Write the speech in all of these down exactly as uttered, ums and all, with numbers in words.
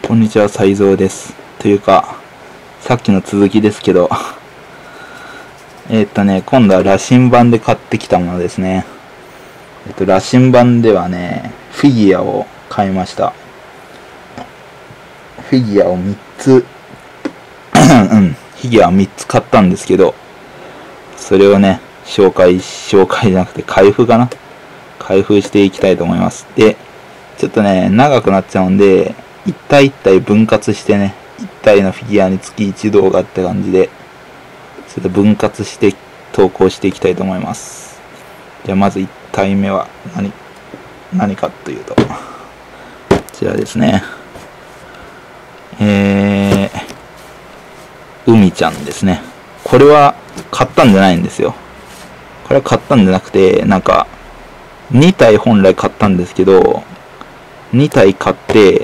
こんにちは、斉蔵です。というか、さっきの続きですけど、えっとね、今度は羅針盤で買ってきたものですね。えっと、羅針盤ではね、フィギュアを買いました。フィギュアをみっつ、うん、フィギュアをみっつ買ったんですけど、それをね、紹介、紹介じゃなくて開封かな開封していきたいと思います。で、ちょっとね、長くなっちゃうんで、一体一体分割してね、一体のフィギュアにつきいち動画って感じで、ちょっと分割して投稿していきたいと思います。じゃあまずいち体目は何、何かというと、こちらですね。えー、海ちゃんですね。これは買ったんじゃないんですよ。これは買ったんじゃなくて、なんか、に体本来買ったんですけど、に体買って、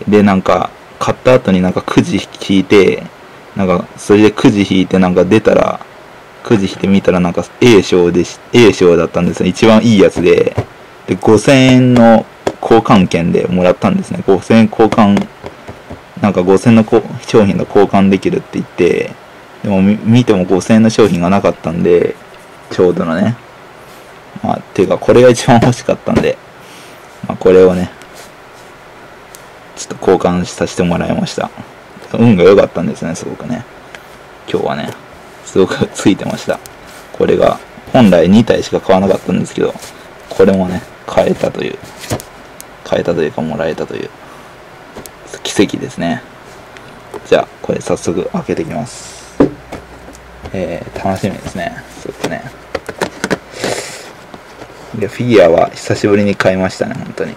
で、なんか、買った後になんかくじ引いて、なんか、それでくじ引いてなんか出たら、くじ引いてみたらなんか A 賞でし、A 賞だったんですね。一番いいやつで、で、ごせんえんの交換券でもらったんですね。ごせんえん交換、なんかごせんえんの商品が交換できるって言って、でも見てもごせんえんの商品がなかったんで、ちょうどのね。まあ、ていうかこれが一番欲しかったんで、まあこれをね、ちょっと交換させてもらいました。運が良かったんですね、すごくね。今日はね、すごくついてました。これが、本来に体しか買わなかったんですけど、これもね、買えたという、買えたというかもらえたという、奇跡ですね。じゃあ、これ早速開けていきます。えー、楽しみですね。ちょっとね。いや、フィギュアは久しぶりに買いましたね、本当に。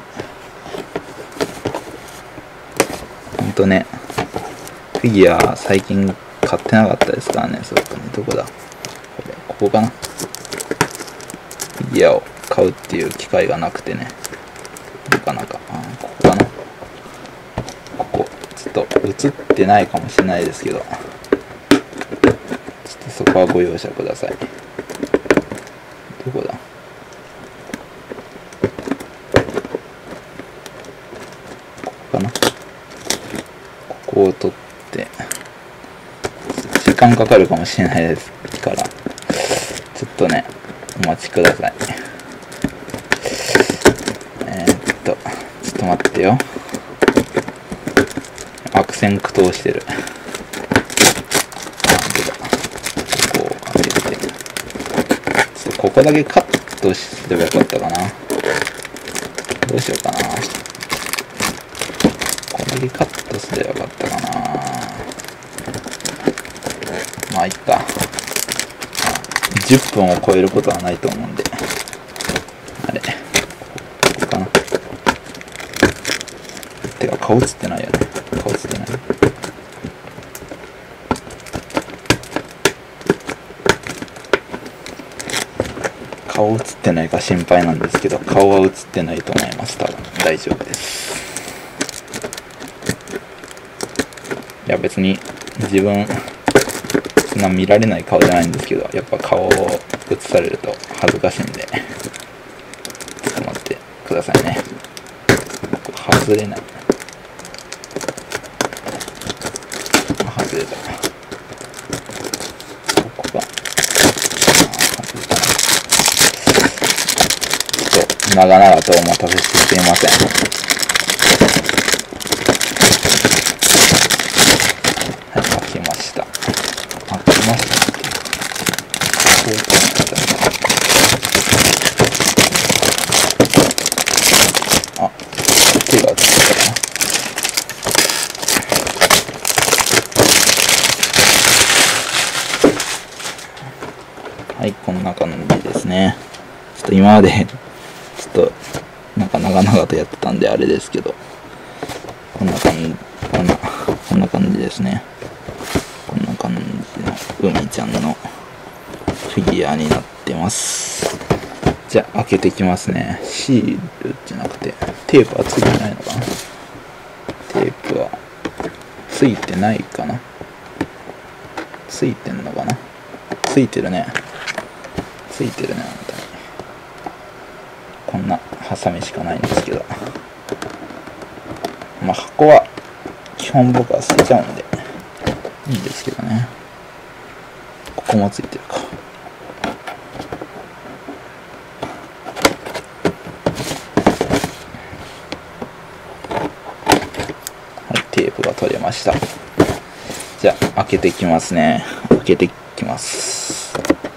ほんとね、フィギュア最近買ってなかったですからね、すごくね。どこだこれ、ここかな。フィギュアを買うっていう機会がなくてね。なかなか、あ、ここかな。ここ、ちょっと映ってないかもしれないですけど、ちょっとそこはご容赦ください。どこだここかな。ここを取って、時間かかるかもしれないですから、ちょっとね、お待ちください。えー、っと、ちょっと待ってよ。悪戦苦闘してる。あ、ここを開けて、ちょっとここだけカットすればよかったかな。どうしようかな。ここだけカットすればよかったかな。まあいっか。じゅっぷんを超えることはないと思うんで。あれ、ここかな。てか顔映ってないよね。顔映ってない。顔映ってないか心配なんですけど、顔は映ってないと思います。多分大丈夫です。いや別に自分そんな見られない顔じゃないんですけど、やっぱ顔を映されると恥ずかしいんで、ちょっと待ってくださいね。外れない。外れた。ここが、外れたな。ちょっと長々とお待たせしてすいません。はい、開きました。開きましたっていうか、こういうことになったね。あ、手が映ったかな。はい、こんな感じですね。ちょっと今まで、ちょっと、なんか長々とやってたんであれですけど、こんな感じ、こんな、こんな感じですね。こんな感じの海ちゃんのフィギュアになってます。じゃあ、開けていきますね。シールじゃなくて、テープはついてないのかな。テープは、ついてないかな。ついてんのかな。ついてるね。ついてるね、本当に。こんなハサミしかないんですけど。まあ、箱は基本僕は捨てちゃうんでいいんですけどね。ここもついてるか。はい、テープが取れました。じゃあ開けていきますね。開けていきます。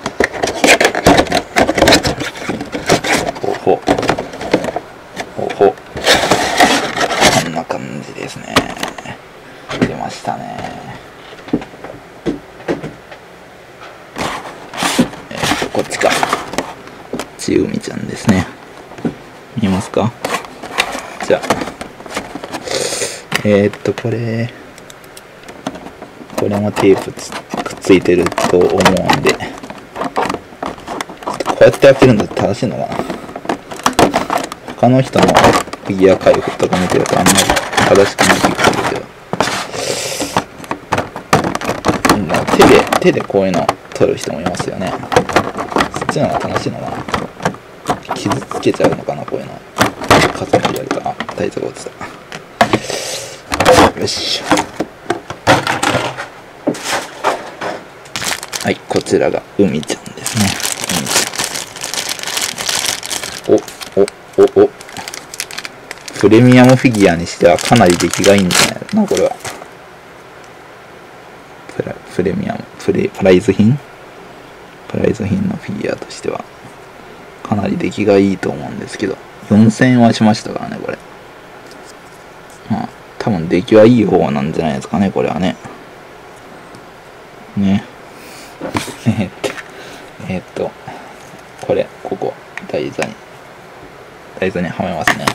ほほほほ、こんな感じですね。出ましたね。えー、とこっちか。こっち海ちゃんですね。見えますか？じゃあえー、っとこれこれもテープつくっついてると思うんで、こうやって開けるのって正しいのかな。他の人のフィギュア開封とか見てるとあんまり正しくない気がするけど、手で手でこういうのを取る人もいますよね。そっちの方が楽しいのかな。傷つけちゃうのかな、こういうの。重ねてやるか。あ、大丈夫落ちた。よし。はい、こちらが海ちゃんですね。海ちゃん。お、お、お、お。プレミアムフィギュアにしてはかなり出来がいいんじゃないかな、これは。プラ、プレミアム、プレ、プライズ品プライズ品のフィギュアとしては、かなり出来がいいと思うんですけど、よんせんえんはしましたからね、これ。まあ、多分出来はいい方なんじゃないですかね、これはね。ね。えー、っと、えー、っと、これ、ここ、台座に、台座にはめますね。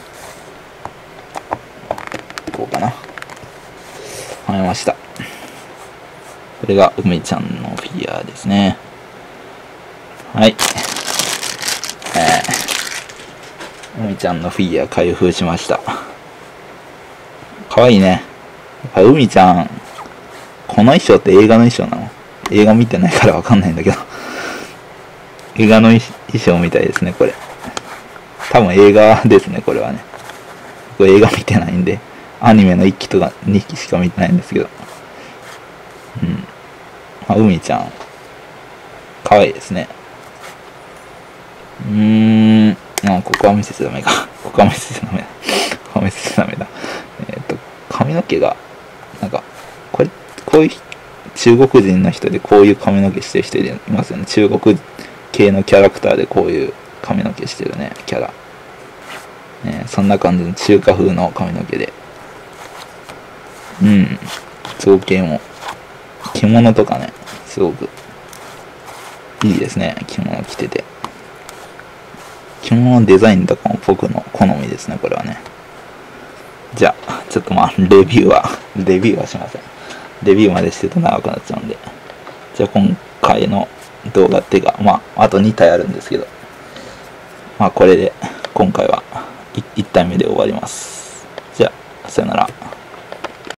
こうかな。はめました。これが梅ちゃんのフィギュアですね。はい。えー、梅ちゃんのフィギュア開封しました。かわいいね。やっぱ梅ちゃん、この衣装って映画の衣装なの？映画見てないからわかんないんだけど。映画の衣装みたいですね、これ。多分映画ですね、これはね。僕映画見てないんで、アニメのいっきとかにきしか見てないんですけど。うん。まあ、海ちゃん、かわいいですね。うーん、あ、ここは見せちゃダメか。ここは見せちゃダメだ。ここは見せちゃダメだ。えっと、髪の毛が、なんか、これ、こういう、中国人の人でこういう髪の毛してる人いますよね。中国系のキャラクターでこういう髪の毛してるね、キャラ。ね、そんな感じの中華風の髪の毛で。うん。造形も、着物とかね、すごくいいですね、着物着てて。着物のデザインとかも僕の好みですね、これはね。じゃあ、ちょっとまあ、レビューは、レビューはしません。レビューまでしてると長くなっちゃうんで。じゃあ、今回の動画っていうか、まあ、あとにたいあるんですけど、まあ、これで、今回は、いち体目で終わります。じゃあ、さよなら。